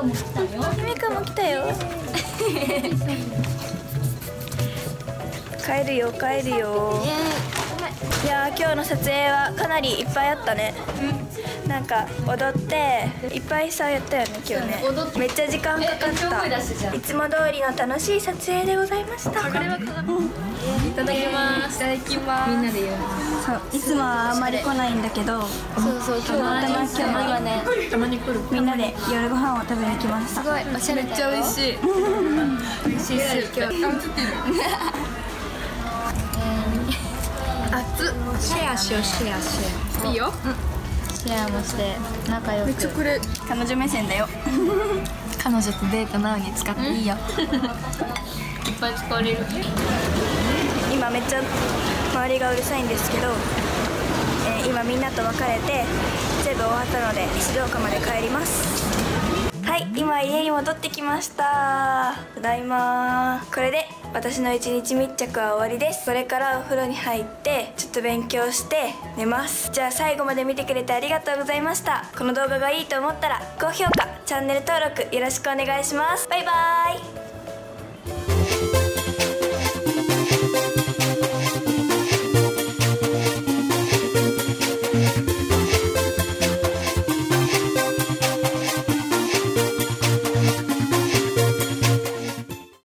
かも来たよ。 姫香も来たよ。帰るよ帰るよ。いやー、今日の撮影はかなりいっぱいあったね。なんか踊っていっぱいさやったよね今日ね。めっちゃ時間かかった。いつも通りの楽しい撮影でございました。これはいただきます。いただきます。みんなで言う。 そう、いつもはあんまり来ないんだけど、 そう今日はね、たまに来る。 みんなで夜ご飯を食べに来ました。 すごいおしゃれ。めっちゃ美味しい。美味しいっす。今日。熱っ。シェアしようシェア。いいよ。シェアもして仲良く。めっちゃこれ彼女目線だよ。 彼女とデートなのに使っていいよ。いっぱい使われる。 今めっちゃ周りがうるさいんですけど、今みんなと別れて全部終わったので静岡まで帰ります。はい、今家に戻ってきました。ただいま。これで私の一日密着は終わりです。これからお風呂に入ってちょっと勉強して寝ます。じゃあ最後まで見てくれてありがとうございました。この動画がいいと思ったら高評価、チャンネル登録よろしくお願いします。バイバーイ。